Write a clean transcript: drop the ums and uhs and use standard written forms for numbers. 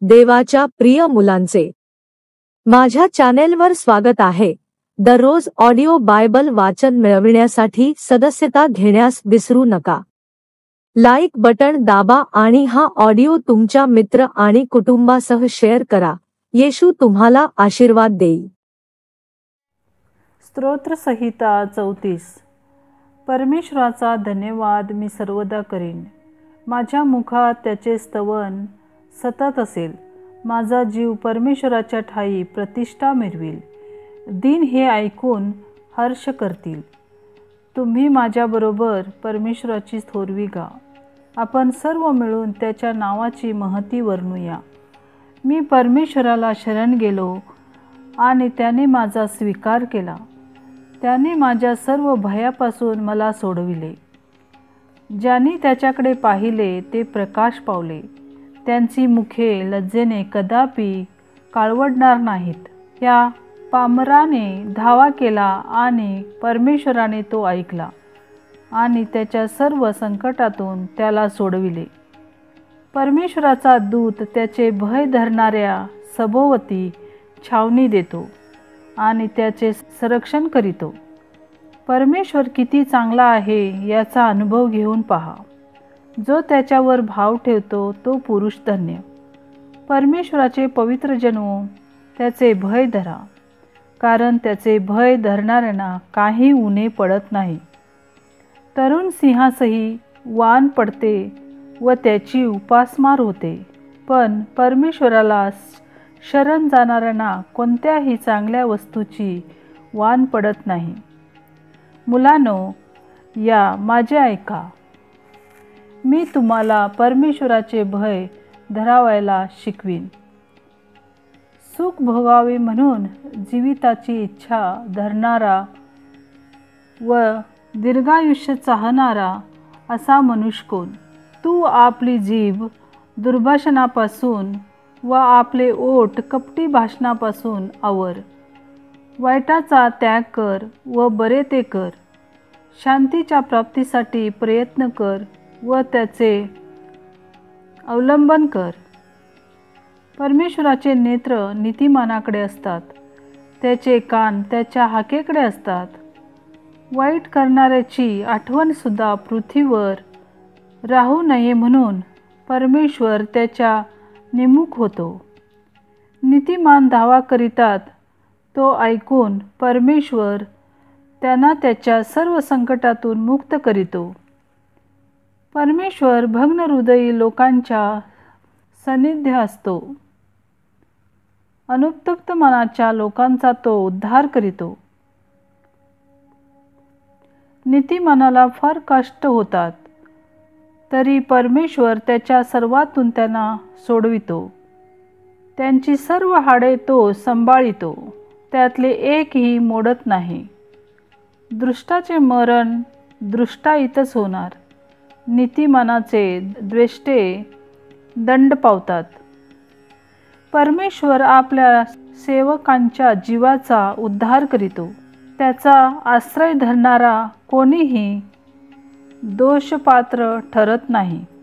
देवाच्या प्रिय मुलांचे, माझ्या चॅनेलवर स्वागत आहे. दररोज ऑडिओ बायबल वाचन मिळविण्यासाठी सदस्यता घेण्यास विसरू नका. लाईक बटण दाबा आणि हा ऑडिओ तुमच्या मित्र आणि कुटुंबासह शेअर करा. येशू तुम्हाला आशीर्वाद देईल. स्तोत्रसंहिता 34. परमेश्वराचा धन्यवाद मी सर्वदा करीन. माझ्या मुखात त्याचे स्तवन सतत असेल. माझा जीव परमेश्वराच्या ठायी प्रतिष्ठा मिळवील. दिन हे ऐकून हर्ष करतील. तुम्ही माझ्याबरोबर परमेश्वराची थोरवी गा. आपण सर्व मिळून त्याच्या नावाची महती वर्णूया. मी परमेश्वराला शरण गेलो आणि त्याने माझा स्वीकार केला. त्याने माझ्या सर्व भयापासून मला सोडविले. ज्यांनी त्याच्याकडे पाहिले ते प्रकाश पावले. त्यांची मुखे लज्जेने कदापि काळवडणार नाहीत. या पामराने धावा केला आणि परमेश्वराने तो ऐकला आणि त्याच्या सर्व संकटातून त्याला सोडविले. परमेश्वराचा दूत त्याचे भय धरणाऱ्या सभोवती छावणी देतो आणि त्याचे संरक्षण करीतो. परमेश्वर किती चांगला आहे याचा अनुभव घेऊन पहा. जो त्याच्यावर भाव ठेवतो तो पुरुष धन्य. परमेश्वराचे पवित्र जनो, त्याचे भय धरा, कारण त्याचे भय धरणाऱ्यांना काही उणे पडत नाही. तरुण सिंहासही वान पडते व त्याची उपासमार होते, पण परमेश्वराला शरण जाणाऱ्यांना कोणत्याही चांगल्या वस्तूची वान पडत नाही. मुलांनो, या माझे ऐका. मी तुम्हाला परमेश्वराचे भय धरावायला शिकवीन. सुख भोगावे म्हणून जीविताची इच्छा धरणारा व दीर्घायुष्य चाहणारा असा मनुष्य कोण? तू आपली जीभ दुर्भाषणापासून व आपले ओठ कपटी भाषणापासून आवर. वाईटाचा त्याग कर व बरे ते कर. शांतीच्या प्राप्तीसाठी प्रयत्न कर व त्याचे अवलंबन कर. परमेश्वराचे नेत्र नीतिमानाकडे असतात, त्याचे कान त्याच्या हाकेकडे असतात. वाईट करणाऱ्याची आठवणसुद्धा पृथ्वीवर राहू नये म्हणून परमेश्वर त्याच्या निमुख होतो. नीतिमान धावा करीतात, तो ऐकून परमेश्वर त्यांना त्याच्या सर्व संकटातून मुक्त करीतो. परमेश्वर भग्न हृदयी लोकांच्या सान्निध्य असतो. अनुतप्त मनाच्या लोकांचा तो उद्धार करीतो. नीतिमानाला फार कष्ट होतात, तरी परमेश्वर त्याच्या सर्वातून त्यांना सोडवितो. त्यांची सर्व हाडे तो सांभाळितो, त्यातले एकही मोडत नाही. दुष्टाचे मरण दृष्टाईतच होणार. नीतिमानाचे द्वेष्टे दंड पावतात. परमेश्वर आपल्या सेवकांच्या जीवाचा उद्धार करीतो. त्याचा आश्रय धरणारा कोणीही दोषपात्र ठरत नाही.